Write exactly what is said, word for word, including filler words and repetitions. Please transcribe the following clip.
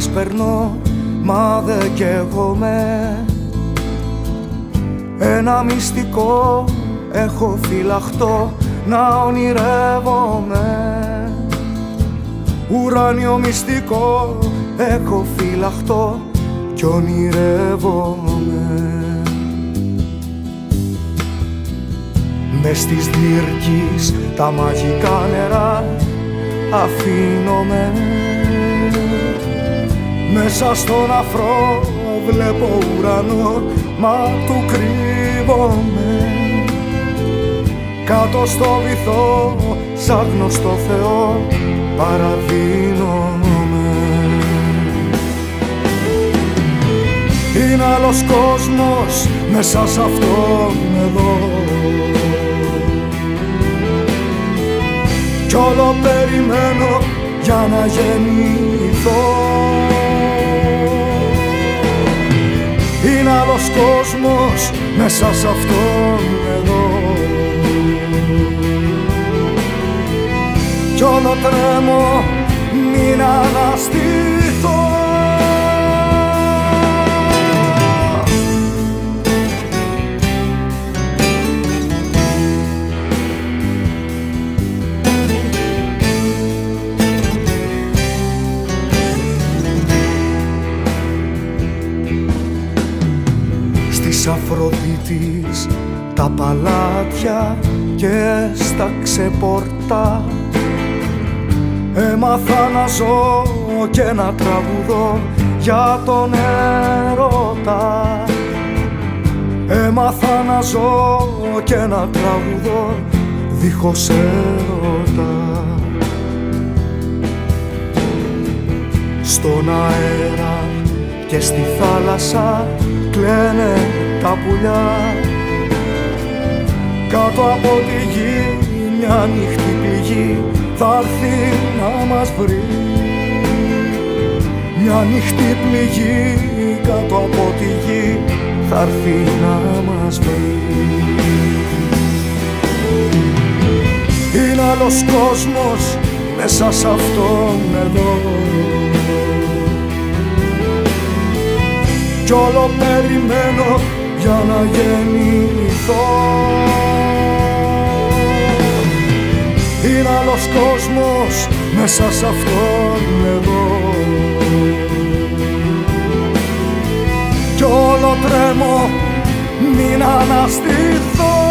περνώ, μα δεν καίγομαι. Ένα μυστικό έχω φυλαχτό να ονειρεύομαι. Ουράνιο μυστικό έχω φυλαχτό κι ονειρεύομαι. Μες στις διρκείς τα μαγικά νερά αφήνομαι. Μέσα στον αφρό βλέπω ουρανό, μα του κρύβομαι. Κάτω στο βυθό ψάχνω στο Θεό, παραδίνομαι. Είναι άλλος κόσμος μέσα σ' αυτόν εδώ κι όλο περιμένω για να γεννηθώ. Είναι άλλος κόσμος μέσα σ' αυτόν εδώ κι όλο τρέμω μην αναστηθώ. Της Αφροδίτης τα παλάτια και στα ξεπορτά έμαθα να ζω και να τραγουδώ για τον έρωτα. Έμαθα να ζω και να τραγουδώ δίχως έρωτα. Στον αέρα και στη θάλασσα κλαίνε τα πουλιά. Κάτω από τη γη μια νύχτη πληγή θα έρθει να μας βρει. Μια νύχτη πληγή κάτω από τη γη θα έρθει να μας βρει. Είναι άλλος κόσμος μέσα σ' αυτόν εδώ κι όλο περιμένω για να γεννηθώ. Είναι άλλος κόσμος μέσα σ' αυτόν εδώ κι όλο τρέμω μην αναστηθώ.